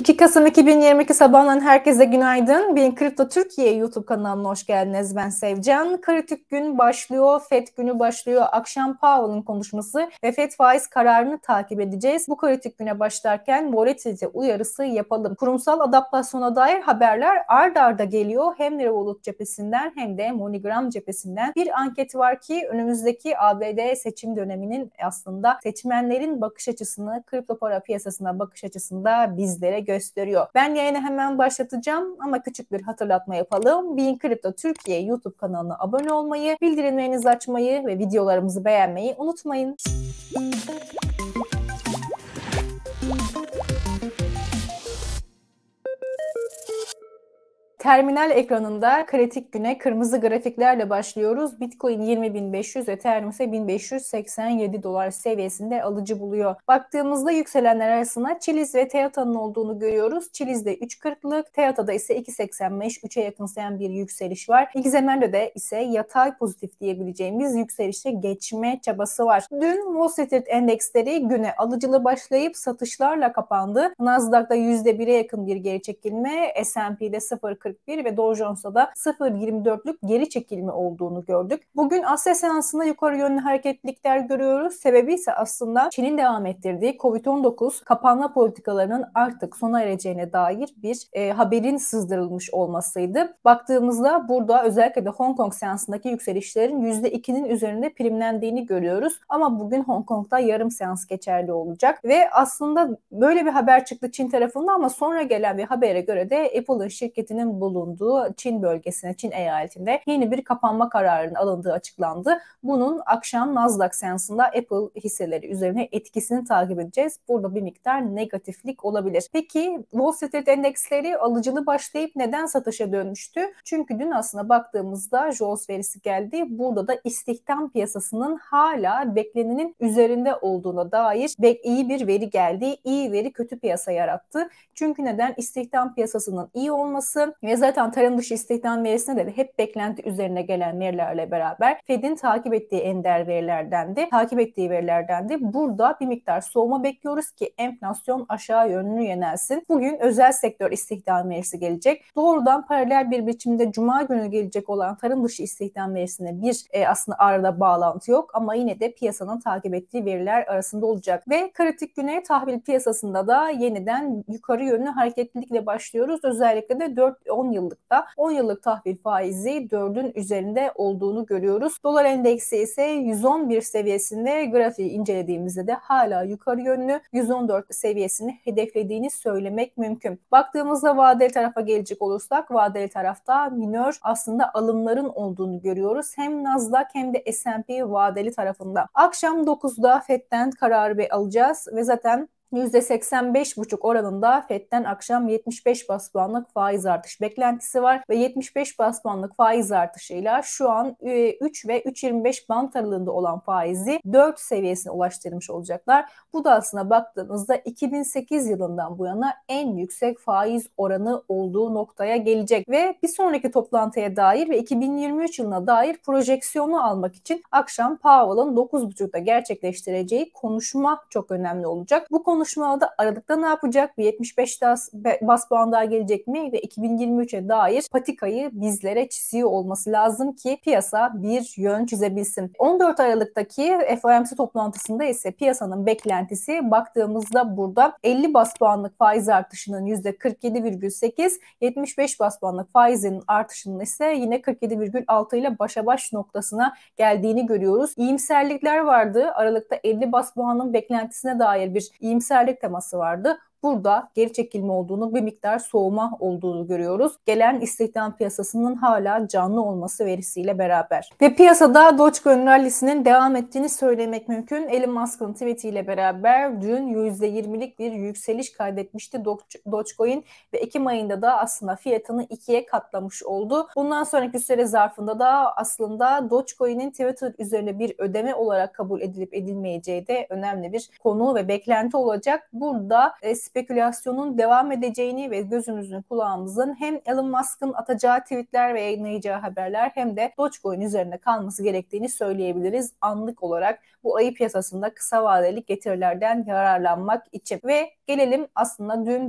2 Kasım 2022 sabahından herkese günaydın. Benim Kripto Türkiye YouTube kanalına hoş geldiniz. Ben Sevcan. Kritik gün başlıyor, FED günü başlıyor. Akşam Powell'ın konuşması ve FED faiz kararını takip edeceğiz. Bu kritik güne başlarken volatilite uyarısı yapalım. Kurumsal adaptasyona dair haberler ard arda geliyor. Hem Revolut cephesinden hem de MoneyGram cephesinden. Bir anket var ki önümüzdeki ABD seçim döneminin aslında seçmenlerin bakış açısını, kripto para piyasasına bakış açısında bizlere gösteriyor. Ben yayını hemen başlatacağım ama küçük bir hatırlatma yapalım. Bean Kripto Türkiye YouTube kanalına abone olmayı, bildirimlerinizi açmayı ve videolarımızı beğenmeyi unutmayın. Terminal ekranında kritik güne kırmızı grafiklerle başlıyoruz. Bitcoin 20.500, Ethereum ise 1587 dolar seviyesinde alıcı buluyor. Baktığımızda yükselenler arasında Chiliz ve Teota'nın olduğunu görüyoruz. Chiliz'de 3.40'lık, Teota'da ise 2.85, 3'e yakınsayan bir yükseliş var. XML'de ise yatay pozitif diyebileceğimiz yükselişe geçme çabası var. Dün Wall Street endeksleri güne alıcılı başlayıp satışlarla kapandı. Nasdaq'da %1'e yakın bir geri çekilme, S&P'de 0.40 ve Dow Jones'ta da 0.24'lük geri çekilme olduğunu gördük. Bugün Asya seansında yukarı yönlü hareketlilikler görüyoruz. Sebebi ise aslında Çin'in devam ettirdiği Covid-19 kapanma politikalarının artık sona ereceğine dair bir haberin sızdırılmış olmasıydı. Baktığımızda burada özellikle de Hong Kong seansındaki yükselişlerin %2'nin üzerinde primlendiğini görüyoruz. Ama bugün Hong Kong'da yarım seans geçerli olacak ve aslında böyle bir haber çıktı Çin tarafında ama sonra gelen bir habere göre de Apple'ın şirketinin bulunduğu Çin bölgesine, Çin eyaletinde yeni bir kapanma kararının alındığı açıklandı. Bunun akşam Nasdaq seansında Apple hisseleri üzerine etkisini takip edeceğiz. Burada bir miktar negatiflik olabilir. Peki Wall Street endeksleri alıcılı başlayıp neden satışa dönmüştü? Çünkü dün aslında baktığımızda JOLTS verisi geldi. Burada da istihdam piyasasının hala beklenenin üzerinde olduğuna dair iyi bir veri geldi. İyi veri kötü piyasa yarattı. Çünkü neden? İstihdam piyasasının iyi olması ve zaten tarım dışı istihdam verisinde de hep beklenti üzerine gelen verilerle beraber Fed'in takip ettiği ender verilerdendi. Burada bir miktar soğuma bekliyoruz ki enflasyon aşağı yönlü yönelsin. Bugün özel sektör istihdam verisi gelecek. Doğrudan paralel bir biçimde Cuma günü gelecek olan tarım dışı istihdam verisine bir aslında arada bağlantı yok ama yine de piyasanın takip ettiği veriler arasında olacak. Ve kritik güne tahvil piyasasında da yeniden yukarı yönlü hareketlilikle başlıyoruz. Özellikle de 10 yıllık tahvil faizi 4'ün üzerinde olduğunu görüyoruz. Dolar endeksi ise 111 seviyesinde, grafiği incelediğimizde de hala yukarı yönlü 114 seviyesini hedeflediğini söylemek mümkün. Baktığımızda vadeli tarafa gelecek olursak vadeli tarafta minör aslında alımların olduğunu görüyoruz. Hem Nasdaq hem de S&P vadeli tarafında. Akşam 9'da FED'den kararı alacağız ve zaten %85,5 oranında FED'den akşam 75 bas puanlık faiz artış beklentisi var ve 75 bas puanlık faiz artışıyla şu an 3 ve 3.25 bant aralığında olan faizi 4 seviyesine ulaştırmış olacaklar. Bu da aslında baktığımızda 2008 yılından bu yana en yüksek faiz oranı olduğu noktaya gelecek ve bir sonraki toplantıya dair ve 2023 yılına dair projeksiyonu almak için akşam Powell'ın 9.30'da gerçekleştireceği konuşma çok önemli olacak. Bu konuşmada Aralık'ta ne yapacak? Bir 75 bas puan daha gelecek mi? Ve 2023'e dair patikayı bizlere çiziyor olması lazım ki piyasa bir yön çizebilsin. 14 Aralık'taki FOMC toplantısında ise piyasanın beklentisi baktığımızda burada 50 bas puanlık faiz artışının %47,8, 75 bas puanlık faizin artışının ise yine 47,6 ile başa baş noktasına geldiğini görüyoruz. İyimserlikler vardı. Aralık'ta 50 bas puanın beklentisine dair bir iyimserlik teması vardı. Burada geri çekilme olduğunu, bir miktar soğuma olduğunu görüyoruz. Gelen istihdam piyasasının hala canlı olması verisiyle beraber. Ve piyasada Dogecoin rallisinin devam ettiğini söylemek mümkün. Elon Musk'ın tweetiyle beraber dün %20'lik bir yükseliş kaydetmişti Dogecoin ve Ekim ayında da aslında fiyatını 2'ye katlamış oldu. Bundan sonraki süre zarfında da aslında Dogecoin'in Twitter üzerine bir ödeme olarak kabul edilip edilmeyeceği de önemli bir konu ve beklenti olacak. Burada spekülasyonun devam edeceğini ve gözümüzün kulağımızın hem Elon Musk'ın atacağı tweetler ve yayınlayacağı haberler hem de Dogecoin üzerine kalması gerektiğini söyleyebiliriz anlık olarak bu ayı piyasasında kısa vadeli getirilerden yararlanmak için. Ve gelelim aslında dün bir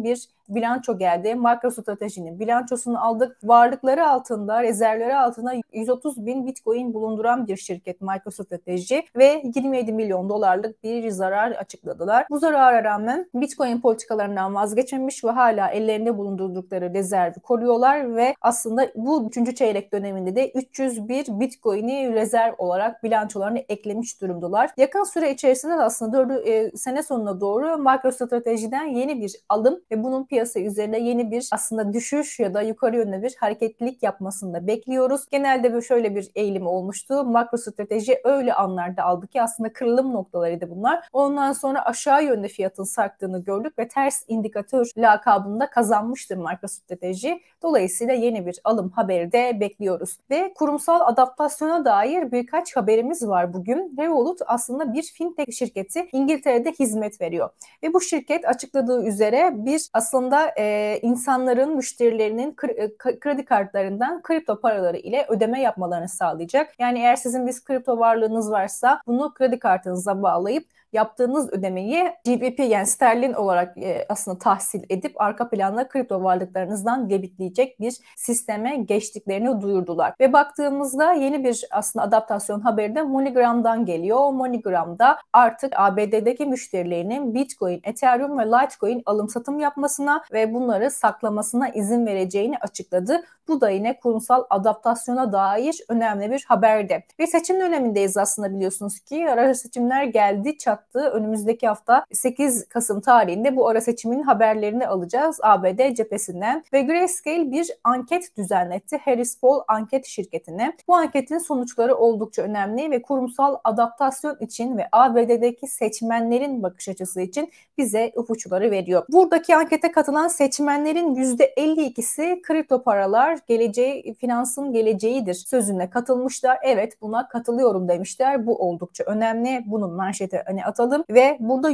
bilanço geldi. MicroStrategy'nin bilançosunu aldık. Varlıkları altında, rezervleri altında 130 bin Bitcoin bulunduran bir şirket MicroStrategy ve 27 milyon dolarlık bir zarar açıkladılar. Bu zarara rağmen Bitcoin politikalarından vazgeçmemiş ve hala ellerinde bulundurdukları rezervi koruyorlar ve aslında bu 3. çeyrek döneminde de 301 Bitcoin'i rezerv olarak bilançolarına eklemiş durumdalar. Yakın süre içerisinde de aslında sene sonuna doğru MicroStrategy'den yeni bir alım ve bunun piyasa üzerinde yeni bir aslında düşüş ya da yukarı yönlü bir hareketlilik yapmasını da bekliyoruz. Genelde böyle şöyle bir eğilim olmuştu. MicroStrategy öyle anlarda aldı ki aslında kırılım noktalarıydı bunlar. Ondan sonra aşağı yönde fiyatın sarktığını gördük ve ters indikatör lakabını da kazanmıştır MicroStrategy. Dolayısıyla yeni bir alım haberi de bekliyoruz. Ve kurumsal adaptasyona dair birkaç haberimiz var bugün. Revolut aslında bir fintech şirketi, İngiltere'de hizmet veriyor. Ve bu şirket açıkladığı üzere bir aslında insanların, müşterilerinin kredi kartlarından kripto paraları ile ödeme yapmalarını sağlayacak. Yani eğer sizin bir kripto varlığınız varsa bunu kredi kartınıza bağlayıp yaptığınız ödemeyi GBP yani sterlin olarak aslında tahsil edip arka planda kripto varlıklarınızdan debitleyecek bir sisteme geçtiklerini duyurdular. Ve baktığımızda yeni bir aslında adaptasyon haberi de MoneyGram'dan geliyor. MoneyGram'da artık ABD'deki müşterilerinin Bitcoin, Ethereum ve Litecoin alım satım yapmasına ve bunları saklamasına izin vereceğini açıkladı. Bu da yine kurumsal adaptasyona dair önemli bir haberdi. Ve seçim dönemindeyiz aslında biliyorsunuz ki ara seçimler geldi çattı. Önümüzdeki hafta 8 Kasım tarihinde bu ara seçimin haberlerini alacağız ABD cephesinden. Ve Grayscale bir anket düzenletti Harris Poll anket şirketine. Bu anketin sonuçları oldukça önemli ve kurumsal adaptasyon için ve ABD'deki seçmenlerin bakış açısı için bize ipuçları veriyor. Buradaki ankete katılan seçmenlerin %52'si kripto paralar geleceği, finansın geleceğidir sözüne katılmışlar. Evet buna katılıyorum demişler. Bu oldukça önemli. Bunun manşeti atalım ve burada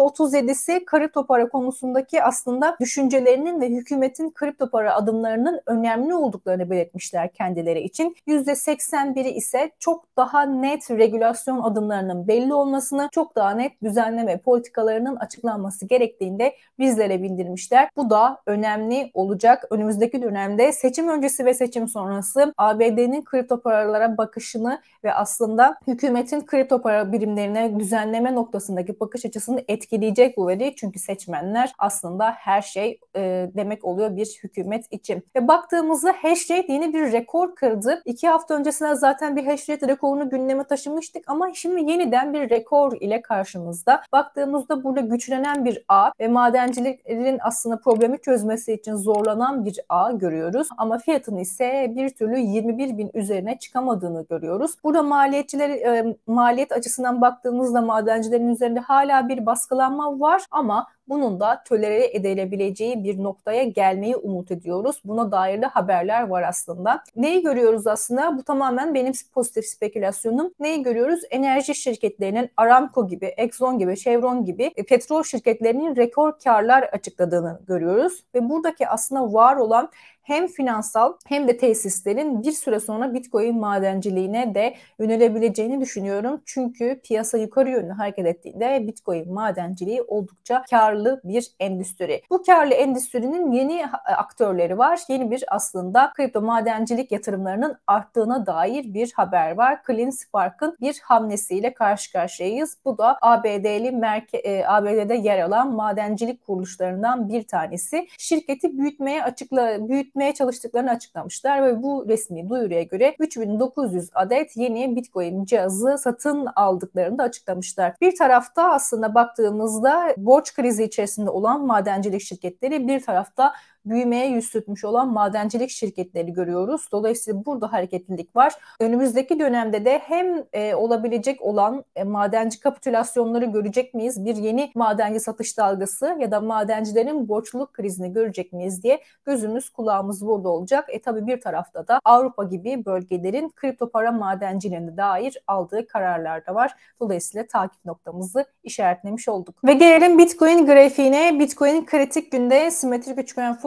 %37'si kripto para konusundaki aslında düşüncelerinin ve hükümetin kripto para adımlarının önemli olduklarını belirtmişler kendileri için. %81'i ise çok daha net regülasyon adımlarının belli olmasını, çok daha net düzenleme politikalarının açıklanması gerektiğinde bizlere bildirmişler. Bu da önemli olacak. Önümüzdeki dönemde seçim öncesi ve seçim sonrası ABD'nin kripto paralara bakışını ve aslında hükümetin kripto para birimlerine düzenleme noktasındaki bakış açısını etkileyecek bu veri. Çünkü seçmenler aslında her şey demek oluyor bir hükümet için. Ve baktığımızda hashrate yeni bir rekor kırdı. 2 hafta öncesinde zaten bir hashrate rekorunu gündeme taşımıştık ama şimdi yeniden bir rekor ile karşımızda. Baktığımızda burada güçlenen bir ağ ve madencilerin aslında problemi çözmesi için zorlanan bir ağ görüyoruz. Ama fiyatın ise bir türlü 21 bin üzerine çıkamadığını görüyoruz. Burada maliyet açısından baktığımızda madencilerin üzerinde hala bir baskılanma var ama bunun da tolere edilebileceği bir noktaya gelmeyi umut ediyoruz. Buna dair de haberler var aslında. Neyi görüyoruz aslında? Bu tamamen benim pozitif spekülasyonum. Neyi görüyoruz? Enerji şirketlerinin Aramco gibi, Exxon gibi, Chevron gibi petrol şirketlerinin rekor karlar açıkladığını görüyoruz. Ve buradaki aslında var olan hem finansal hem de tesislerin bir süre sonra Bitcoin madenciliğine de yönelebileceğini düşünüyorum. Çünkü piyasa yukarı yönlü hareket ettiğinde Bitcoin madenciliği oldukça karlı bir endüstri. Bu karlı endüstrinin yeni aktörleri var. Yeni bir aslında kripto madencilik yatırımlarının arttığına dair bir haber var. CleanSpark'ın bir hamlesiyle karşı karşıyayız. Bu da ABD'de yer alan madencilik kuruluşlarından bir tanesi. Şirketi büyütmeye çalıştıklarını açıklamışlar ve bu resmi duyuruya göre 3900 adet yeni Bitcoin cihazı satın aldıklarını da açıklamışlar. Bir tarafta aslında baktığımızda borç krizi içerisinde olan madencilik şirketleri, bir tarafta büyümeye yüz tutmuş olan madencilik şirketleri görüyoruz. Dolayısıyla burada hareketlilik var. Önümüzdeki dönemde de hem olabilecek olan madenci kapitülasyonları görecek miyiz? Bir yeni madenci satış dalgası ya da madencilerin borçluluk krizini görecek miyiz diye gözümüz kulağımız burada olacak. Tabii bir tarafta da Avrupa gibi bölgelerin kripto para madenciliğine dair aldığı kararlar da var. Dolayısıyla takip noktamızı işaretlemiş olduk. Ve gelelim Bitcoin grafiğine. Bitcoin kritik günde simetrik üçgen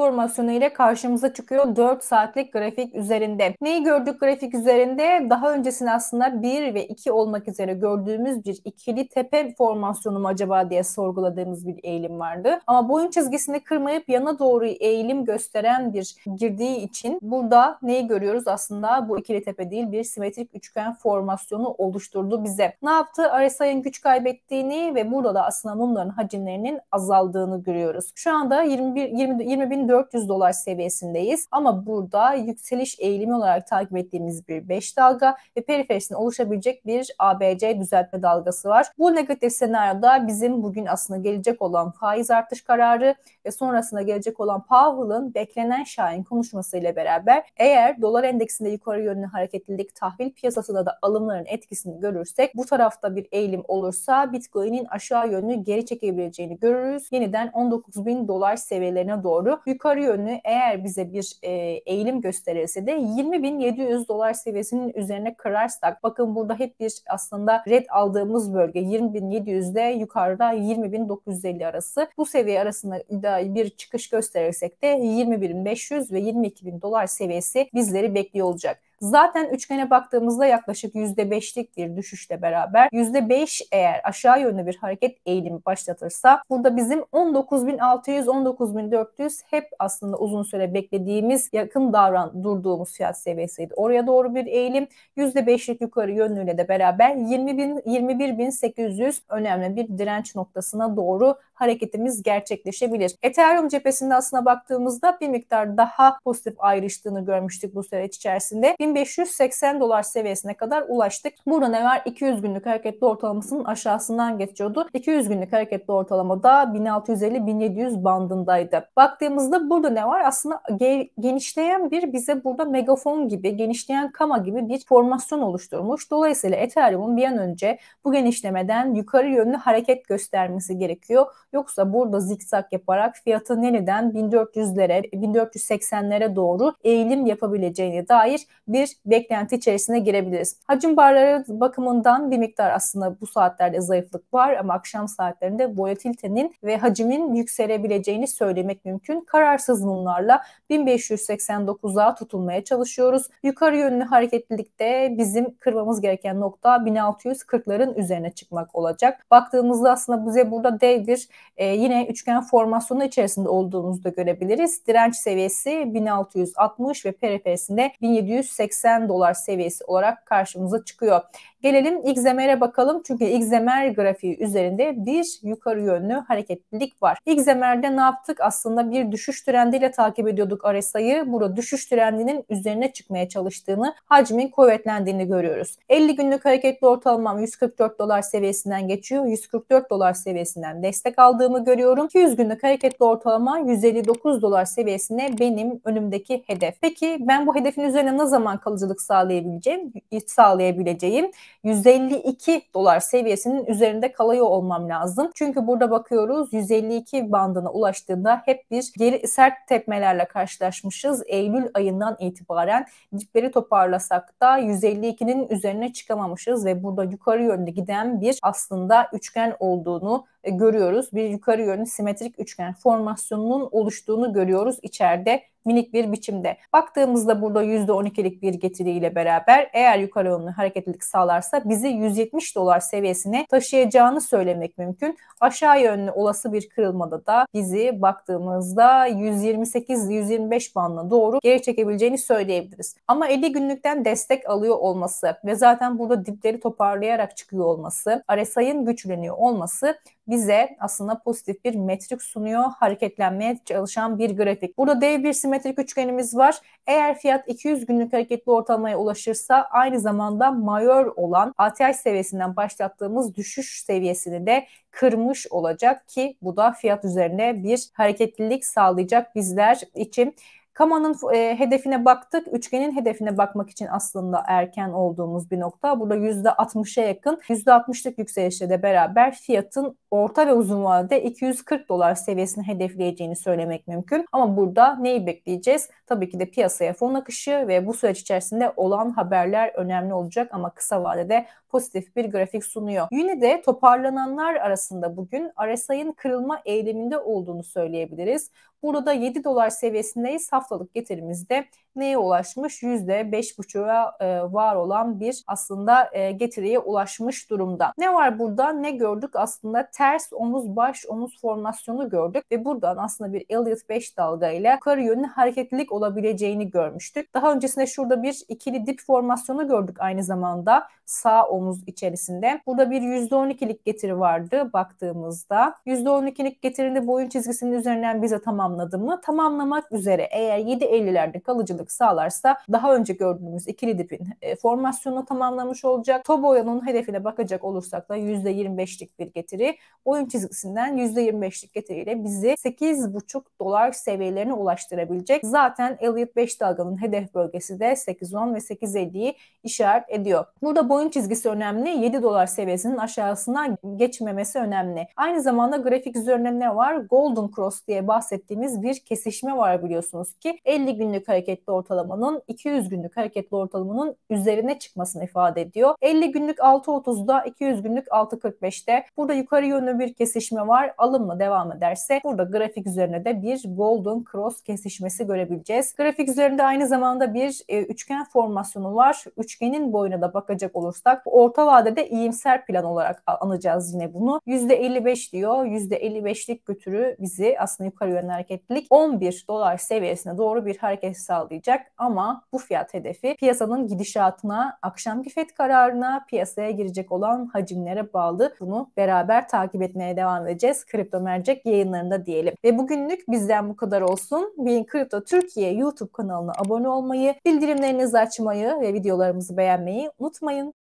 formasyonu ile karşımıza çıkıyor 4 saatlik grafik üzerinde. Neyi gördük grafik üzerinde? Daha öncesinde aslında 1 ve 2 olmak üzere gördüğümüz bir ikili tepe formasyonu mu acaba diye sorguladığımız bir eğilim vardı. Ama boyun çizgisini kırmayıp yana doğru eğilim gösteren bir girdiği için burada neyi görüyoruz? Aslında bu ikili tepe değil, bir simetrik üçgen formasyonu oluşturdu bize. Ne yaptı? RSI'nin güç kaybettiğini ve burada da aslında mumların hacimlerinin azaldığını görüyoruz. Şu anda 20.400 dolar seviyesindeyiz ama burada yükseliş eğilimi olarak takip ettiğimiz bir 5 dalga ve periferisinde oluşabilecek bir ABC düzeltme dalgası var. Bu negatif senaryoda bizim bugün aslında gelecek olan faiz artış kararı ve sonrasında gelecek olan Powell'ın beklenen şahin konuşmasıyla beraber eğer dolar endeksinde yukarı yönlü hareketlilik, tahvil piyasasında da alımların etkisini görürsek, bu tarafta bir eğilim olursa Bitcoin'in aşağı yönlü geri çekebileceğini görürüz. Yeniden 19.000 dolar seviyelerine doğru yukarı yönlü eğer bize bir eğilim gösterirse de 20.700 dolar seviyesinin üzerine kırarsak, bakın burada hep bir aslında red aldığımız bölge 20.700 ile yukarıda 20.950 arası. Bu seviye arasında da bir çıkış gösterirsek de 21.500 ve 22.000 dolar seviyesi bizleri bekliyor olacak. Zaten üçgene baktığımızda yaklaşık %5'lik bir düşüşle beraber %5 eğer aşağı yönlü bir hareket eğilimi başlatırsa burada bizim 19.600, 19.400 hep aslında uzun süre beklediğimiz, yakın durduğumuz fiyat seviyesiydi. Oraya doğru bir eğilim, %5'lik yukarı yönlüyle de beraber 21.800 önemli bir direnç noktasına doğru hareketimiz gerçekleşebilir. Ethereum cephesinde aslında baktığımızda bir miktar daha pozitif ayrıştığını görmüştük bu süreç içerisinde. 1580 dolar seviyesine kadar ulaştık. Burada ne var? 200 günlük hareketli ortalamasının aşağısından geçiyordu. 200 günlük hareketli ortalamada 1650-1700 bandındaydı. Baktığımızda burada ne var? Aslında genişleyen bize burada megafon gibi, genişleyen kama gibi bir formasyon oluşturmuş. Dolayısıyla Ethereum'un bir an önce bu genişlemeden yukarı yönlü hareket göstermesi gerekiyor. Yoksa burada zikzak yaparak fiyatın yeniden 1400'lere, 1480'lere doğru eğilim yapabileceğine dair bir beklenti içerisine girebiliriz. Hacim barları bakımından bir miktar aslında bu saatlerde zayıflık var ama akşam saatlerinde volatilitenin ve hacimin yükselebileceğini söylemek mümkün. Kararsız mumlarla 1589'a tutunmaya çalışıyoruz. Yukarı yönlü hareketlilikte bizim kırmamız gereken nokta 1640'ların üzerine çıkmak olacak. Baktığımızda aslında bize burada dev bir yine üçgen formasyonu içerisinde olduğumuzu da görebiliriz. Direnç seviyesi 1660 ve periferisinde 1780 dolar seviyesi olarak karşımıza çıkıyor. Gelelim XMR'e bakalım çünkü XMR grafiği üzerinde bir yukarı yönlü hareketlilik var. XMR'de ne yaptık? Aslında bir düşüş trendiyle takip ediyorduk RSI'yi. Burada düşüş trendinin üzerine çıkmaya çalıştığını, hacmin kuvvetlendiğini görüyoruz. 50 günlük hareketli ortalamam 144 dolar seviyesinden geçiyor. 144 dolar seviyesinden destek aldığımı görüyorum. 200 günlük hareketli ortalama 159 dolar seviyesine benim önümdeki hedef. Peki ben bu hedefin üzerine ne zaman kalıcılık sağlayabileceğim? 152 dolar seviyesinin üzerinde kalıyor olmam lazım. Çünkü burada bakıyoruz 152 bandına ulaştığında hep bir sert tepmelerle karşılaşmışız. Eylül ayından itibaren dipleri toparlasak da 152'nin üzerine çıkamamışız ve burada yukarı yönde giden bir aslında üçgen olduğunu görüyoruz. Bir yukarı yönlü simetrik üçgen formasyonunun oluştuğunu görüyoruz içeride minik bir biçimde. Baktığımızda burada %12'lik bir getiriyle beraber eğer yukarı yönlü hareketlilik sağlarsa bizi 170 dolar seviyesine taşıyacağını söylemek mümkün. Aşağı yönlü olası bir kırılmada da bizi baktığımızda 128-125 bandına doğru geri çekebileceğini söyleyebiliriz. Ama 50 günlükten destek alıyor olması ve zaten burada dipleri toparlayarak çıkıyor olması, RSI'nin güçleniyor olması bize aslında pozitif bir metrik sunuyor. Hareketlenmeye çalışan bir grafik. Burada dev bir simetrik üçgenimiz var. Eğer fiyat 200 günlük hareketli ortalamaya ulaşırsa aynı zamanda majör olan ATH seviyesinden başlattığımız düşüş seviyesini de kırmış olacak ki bu da fiyat üzerine bir hareketlilik sağlayacak bizler için. Kama'nın hedefine baktık. Üçgenin hedefine bakmak için aslında erken olduğumuz bir nokta. Burada %60'a yakın. %60'lık yükselişle de beraber fiyatın orta ve uzun vadede 240 dolar seviyesini hedefleyeceğini söylemek mümkün. Ama burada neyi bekleyeceğiz? Tabii ki de piyasaya fon akışı ve bu süreç içerisinde olan haberler önemli olacak ama kısa vadede pozitif bir grafik sunuyor. Yine de toparlananlar arasında bugün RSI'nin kırılma eğiliminde olduğunu söyleyebiliriz. Burada da 7 dolar seviyesindeyiz. Haftalık getirimizde neye ulaşmış? %5,5'a var olan bir aslında getiriye ulaşmış durumda. Ne var burada? Ne gördük? Aslında ters omuz baş omuz formasyonu gördük ve buradan aslında bir Elliott 5 dalga ile yukarı yönlü hareketlilik olabileceğini görmüştük. Daha öncesinde şurada bir ikili dip formasyonu gördük aynı zamanda sağ omuz içerisinde. Burada bir %12'lik getiri vardı baktığımızda. %12'lik getirinde boyun çizgisinin üzerinden bize tamamladı mı? Tamamlamak üzere eğer 7.50'lerde kalıcılık sağlarsa daha önce gördüğümüz ikili dipin formasyonunu tamamlamış olacak. Toboya'nın hedefine bakacak olursak da %25'lik bir getiri. Boyun çizgisinden %25'lik getiriyle bizi 8,5 dolar seviyelerine ulaştırabilecek. Zaten Elliott 5 dalganın hedef bölgesi de 8.10 ve 8.50'yi işaret ediyor. Burada boyun çizgisi önemli. 7 dolar seviyesinin aşağısına geçmemesi önemli. Aynı zamanda grafik üzerinde ne var? Golden Cross diye bahsettiğimiz bir kesişme var biliyorsunuz ki 50 günlük hareketli ortalamanın 200 günlük hareketli ortalamanın üzerine çıkmasını ifade ediyor. 50 günlük 6.30'da 200 günlük 6.45'te burada yukarı yönlü bir kesişme var. Alımla devam ederse burada grafik üzerine de bir Golden Cross kesişmesi görebileceğiz. Grafik üzerinde aynı zamanda bir üçgen formasyonu var. Üçgenin boyuna da bakacak olursak orta vadede iyimser plan olarak anacağız yine bunu. %55 diyor. %55'lik götürü bizi aslında yukarı yönlü hareketlilik 11 dolar seviyesine doğru bir hareket sağlayacak ama bu fiyat hedefi piyasanın gidişatına, akşamki FED kararına, piyasaya girecek olan hacimlere bağlı. Bunu beraber takip etmeye devam edeceğiz. Kripto Mercek yayınlarında diyelim. Ve bugünlük bizden bu kadar olsun. Beyin Kripto Türkiye YouTube kanalına abone olmayı, bildirimlerinizi açmayı ve videolarımızı beğenmeyi unutmayın.